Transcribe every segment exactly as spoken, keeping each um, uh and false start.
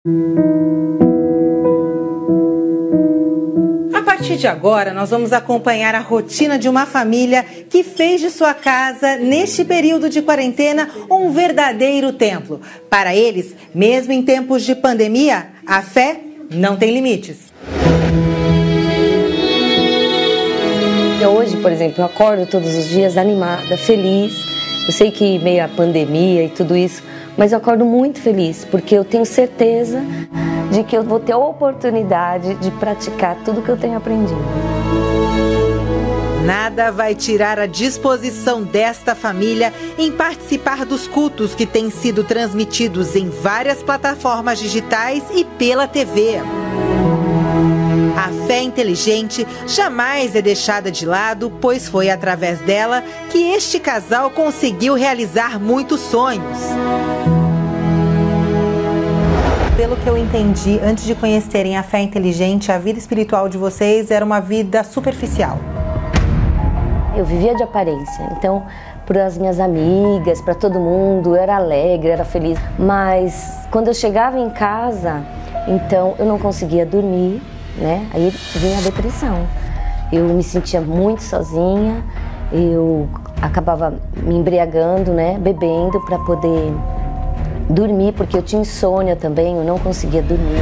A partir de agora, nós vamos acompanhar a rotina de uma família que fez de sua casa, neste período de quarentena, um verdadeiro templo. Para eles, mesmo em tempos de pandemia, a fé não tem limites. Hoje, por exemplo, eu acordo todos os dias animada, feliz. Eu sei que meio a pandemia e tudo isso, mas eu acordo muito feliz, porque eu tenho certeza de que eu vou ter a oportunidade de praticar tudo que eu tenho aprendido. Nada vai tirar a disposição desta família em participar dos cultos que têm sido transmitidos em várias plataformas digitais e pela T V. A fé inteligente jamais é deixada de lado, pois foi através dela que este casal conseguiu realizar muitos sonhos. Pelo que eu entendi, antes de conhecerem a fé inteligente, a vida espiritual de vocês era uma vida superficial. Eu vivia de aparência, então, para as minhas amigas, para todo mundo, eu era alegre, era feliz. Mas quando eu chegava em casa, então eu não conseguia dormir, né? Aí vinha a depressão. Eu me sentia muito sozinha, eu acabava me embriagando, né? Bebendo para poder dormir, porque eu tinha insônia também, eu não conseguia dormir.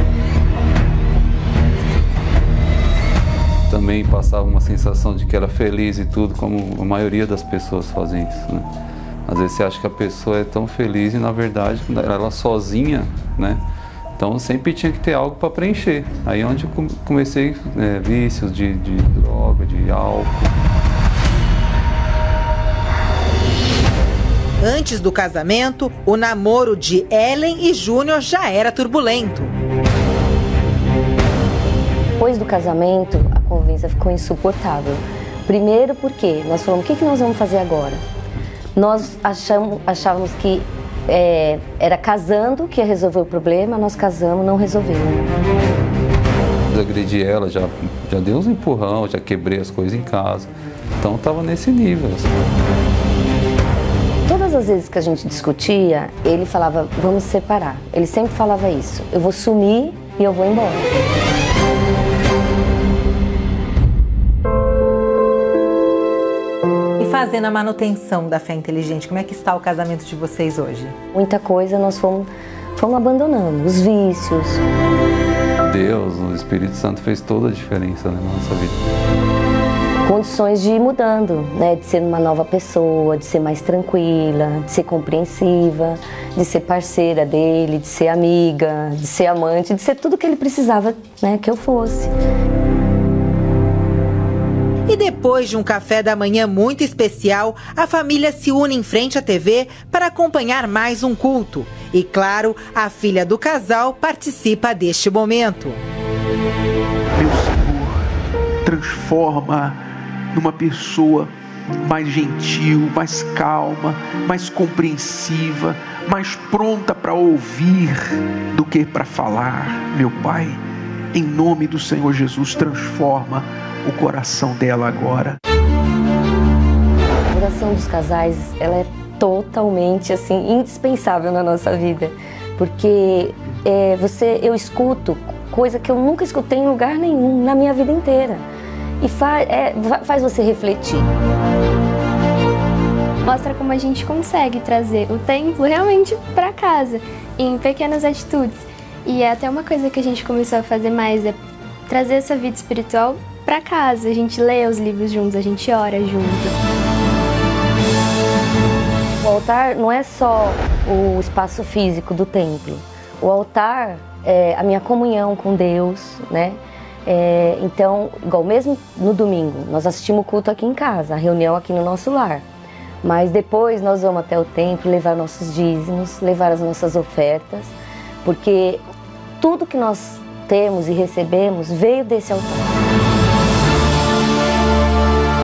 Também passava uma sensação de que era feliz e tudo, como a maioria das pessoas fazem isso, né? Às vezes você acha que a pessoa é tão feliz e na verdade ela sozinha, né? Então sempre tinha que ter algo para preencher. Aí é onde eu comecei é, vícios de, de droga, de álcool. Antes do casamento, o namoro de Ellen e Júnior já era turbulento. Depois do casamento, a convivência ficou insuportável. Primeiro porque nós falamos, o que, que nós vamos fazer agora? Nós achamos, achávamos que é, era casando que ia resolver o problema, nós casamos, não resolvemos. Eu agredi ela, já, já dei uns empurrão, já quebrei as coisas em casa. Então estava nesse nível. Assim. Todas as vezes que a gente discutia, ele falava, vamos separar. Ele sempre falava isso, eu vou sumir e eu vou embora. Fazendo a manutenção da fé inteligente, como é que está o casamento de vocês hoje? Muita coisa nós fomos, fomos abandonando, os vícios. Deus, o Espírito Santo fez toda a diferença na nossa vida. Condições de ir mudando, né? De ser uma nova pessoa, de ser mais tranquila, de ser compreensiva, de ser parceira dele, de ser amiga, de ser amante, de ser tudo que ele precisava, né, que eu fosse. E depois de um café da manhã muito especial, a família se une em frente à T V para acompanhar mais um culto. E claro, a filha do casal participa deste momento. Meu Senhor, transforma numa pessoa mais gentil, mais calma, mais compreensiva, mais pronta para ouvir do que para falar. Meu Pai, em nome do Senhor Jesus, transforma o coração dela agora. A oração dos casais, ela é totalmente assim indispensável na nossa vida, porque é, você, eu escuto coisa que eu nunca escutei em lugar nenhum na minha vida inteira e fa, é, faz você refletir. Mostra como a gente consegue trazer o templo realmente para casa, em pequenas atitudes. E é até uma coisa que a gente começou a fazer mais, é trazer essa vida espiritual para casa. A gente lê os livros juntos, a gente ora junto. O altar não é só o espaço físico do templo. O altar é a minha comunhão com Deus, né? É, então, igual mesmo no domingo, nós assistimos o culto aqui em casa, a reunião aqui no nosso lar. Mas depois nós vamos até o templo levar nossos dízimos, levar as nossas ofertas, porque tudo que nós temos e recebemos veio desse altar.